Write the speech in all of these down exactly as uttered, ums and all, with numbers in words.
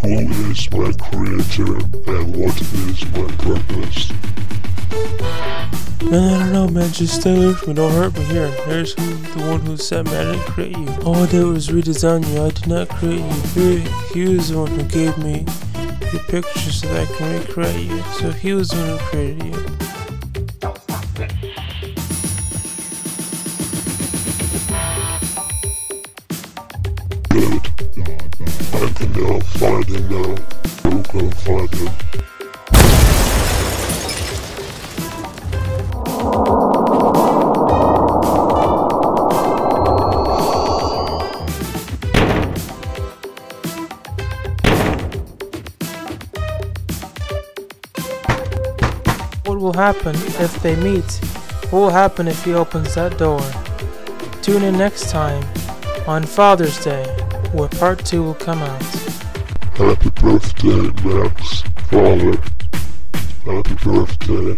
Who is my creator and what is my purpose? Man, I don't know, man. Just stay away from me. Don't hurt me. Here, here's who, the one who said, man, I didn't create you. All I did was redesign you. I did not create you. He, he was the one who gave me your picture so that I can recreate you. So he was the one who created you. Good. I can now find him now. Who can find him? What will happen if they meet? What will happen if he opens that door? Tune in next time on Father's Day, where part two will come out. Happy birthday, Max. Father. Happy birthday.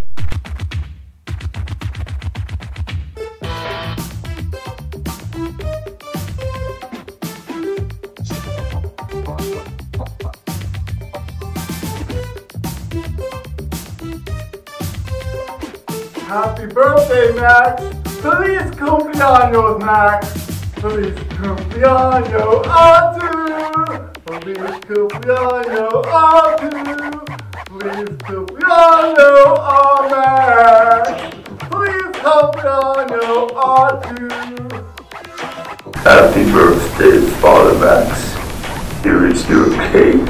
Happy birthday, Max! Feliz cumpleaños, Max! Feliz cumpleaños a tú! Feliz cumpleaños a tú! Feliz cumpleaños a Max! Feliz cumpleaños a tú! Happy birthday, Father Max. Here is your cake.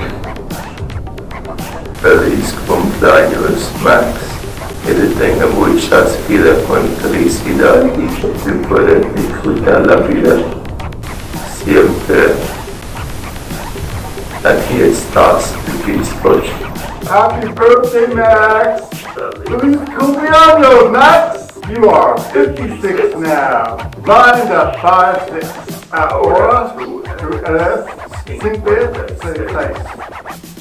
Feliz cumpleaños, Max. Que tenga muchas vidas con felicidad y que tú puedas disfrutar la vida siempre. Aquí estás, tu bizcocho. Happy birthday, Max! Feliz cumpleaños, Max! You are fifty-six now. Blind at five six. Ahora, tú eres cinco, seis.